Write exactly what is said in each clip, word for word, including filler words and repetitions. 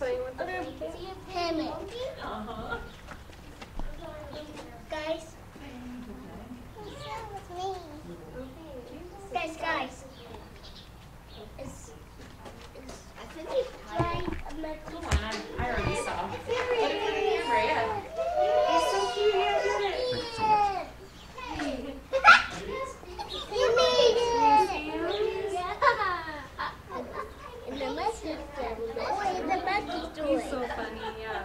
playing with the blanket? Hammock. Uh-huh. Guys. Guys, guys. Is, is, I think it's time. Come on, I already saw. Look at the camera, yeah. It's so cute, yeah, isn't it? Thank you so much. You made it! In the monkey store. Oh, in the monkey store. He's so funny, yeah.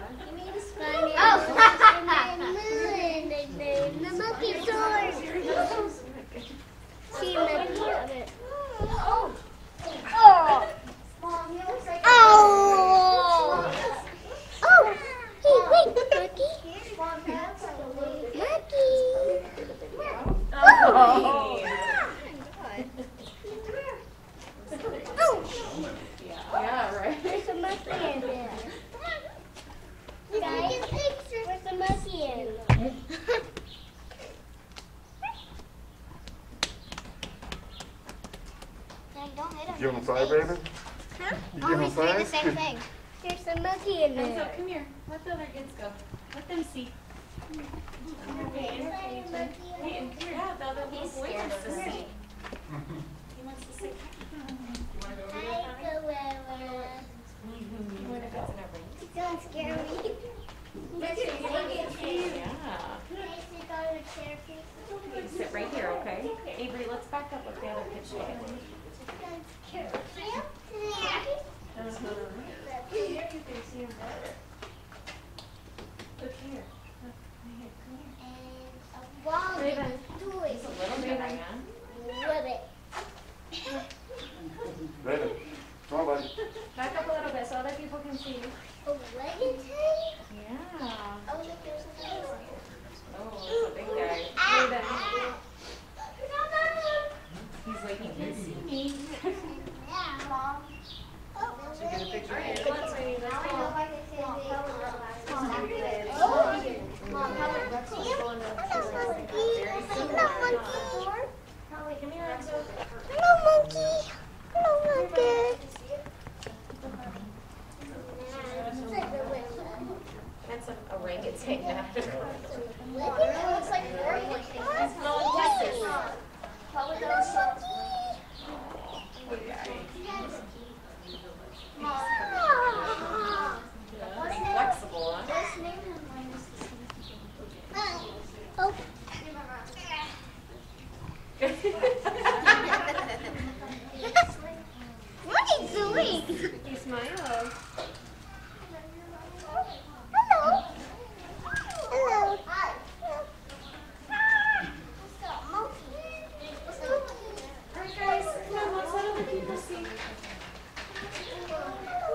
Oh, in the monkey store. See monkey on it. Oh. Oh. Oh. Oh. Hey, wait, monkey. Monkey. Oh. Oh. Yeah, right. There's a monkey in there. Guys, where's the monkey in? Don't hit him. Give him five, baby? Huh? You Oh, give him he's doing the five? same thing. There's a monkey in Hands there. up, come here. Let the other kids go. Let them see. Peyton, come here. Yeah, the other little boy wants to see. He wants to see. You want to go over there, Tommy? You want to go? Don't scare me. Yeah. Sit right here, okay? Avery, let's back up with the other kids. Look here. Raven. It's a little bit, Ryan. Raven, come on, buddy. Back up a little bit so other people can see. A wedding tank? Yeah. Oh, look, there's a dinosaur. Oh, that's a big guy. Raven. He's like, you can see me. Yeah, Mom. Should we get a picture? Alright, let's see. Let's go. Mom, how would Hello, monkey. Come here, Enzo. Hello, monkey. Hello, monkey. That's an orangutan now. It looks like four monkeys. No, kisses. Probably those monkey. Pretty flexible, huh? Oh. What are you doing? He smiles. Hello. Hello. Alright guys, come on, let's let other people see.